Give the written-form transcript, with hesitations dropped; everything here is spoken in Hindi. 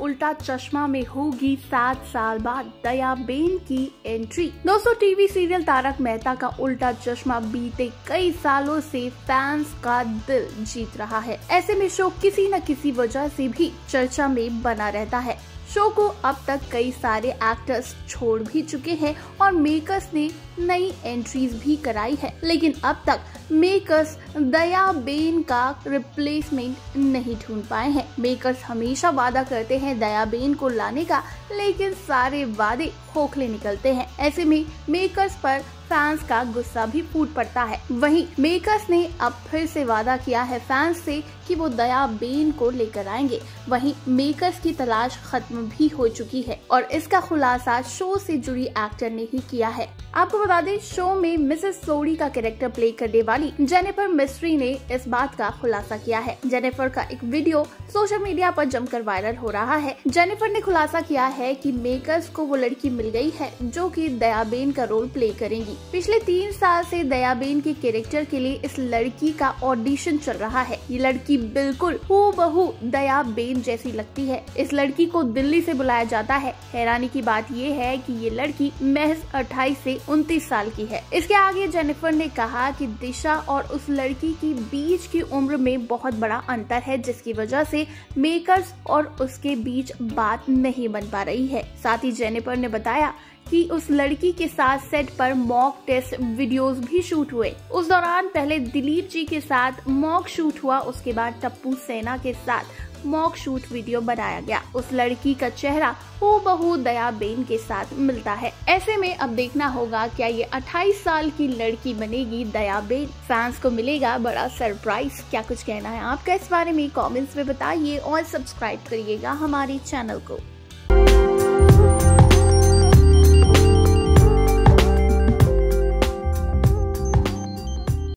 उल्टा चश्मा में होगी 7 साल बाद दयाबेन की एंट्री। दोस्तों, टीवी सीरियल तारक मेहता का उल्टा चश्मा बीते कई सालों से फैंस का दिल जीत रहा है। ऐसे में शो किसी न किसी वजह से भी चर्चा में बना रहता है। शो को अब तक कई सारे एक्टर्स छोड़ भी चुके हैं और मेकर्स ने नई एंट्रीज भी कराई है, लेकिन अब तक मेकर्स दयाबेन का रिप्लेसमेंट नहीं ढूंढ पाए हैं। मेकर्स हमेशा वादा करते हैं दयाबेन को लाने का, लेकिन सारे वादे खोखले निकलते हैं। ऐसे में मेकर्स पर फैंस का गुस्सा भी फूट पड़ता है। वहीं मेकर्स ने अब फिर से वादा किया है फैंस से कि वो दयाबेन को लेकर आएंगे। वहीं मेकर्स की तलाश खत्म भी हो चुकी है और इसका खुलासा शो से जुड़ी एक्टर ने ही किया है। आपको बता दें, शो में मिसेस सोडी का कैरेक्टर प्ले करने वाली जेनिफर मिस्ट्री ने इस बात का खुलासा किया है। जेनिफर का एक वीडियो सोशल मीडिया पर जमकर वायरल हो रहा है। जेनिफर ने खुलासा किया है कि मेकर्स को वो लड़की मिल गई है जो कि दयाबेन का रोल प्ले करेंगी। पिछले 3 साल से दयाबेन के कैरेक्टर के लिए इस लड़की का ऑडिशन चल रहा है। ये लड़की बिल्कुल हूबहू दयाबेन जैसी लगती है। इस लड़की को दिल्ली से बुलाया जाता है। हैरानी की बात ये है कि ये लड़की महज 28 से 29 साल की है। इसके आगे जेनिफर ने कहा कि दिशा और उस लड़की की बीच की उम्र में बहुत बड़ा अंतर है, जिसकी वजह से मेकर्स और उसके बीच बात नहीं बन पा रही है। साथ ही जेनिफर ने बताया कि उस लड़की के साथ सेट पर मॉक टेस्ट वीडियोस भी शूट हुए। उस दौरान पहले दिलीप जी के साथ मॉक शूट हुआ, उसके बाद टप्पू सेना के साथ मॉक शूट वीडियो बनाया गया। उस लड़की का चेहरा हूबहू दयाबेन के साथ मिलता है। ऐसे में अब देखना होगा क्या ये 28 साल की लड़की बनेगी दयाबेन। फैंस को मिलेगा बड़ा सरप्राइज। क्या कुछ कहना है आपका इस बारे में कमेंट्स में बताइए और सब्सक्राइब करिएगा हमारे चैनल को।